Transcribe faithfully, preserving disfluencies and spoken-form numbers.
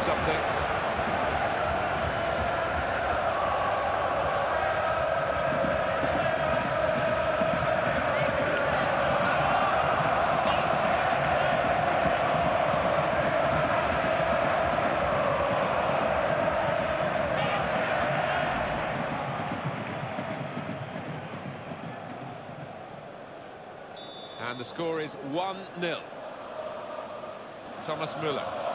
something. And the score is one nil. Thomas Müller.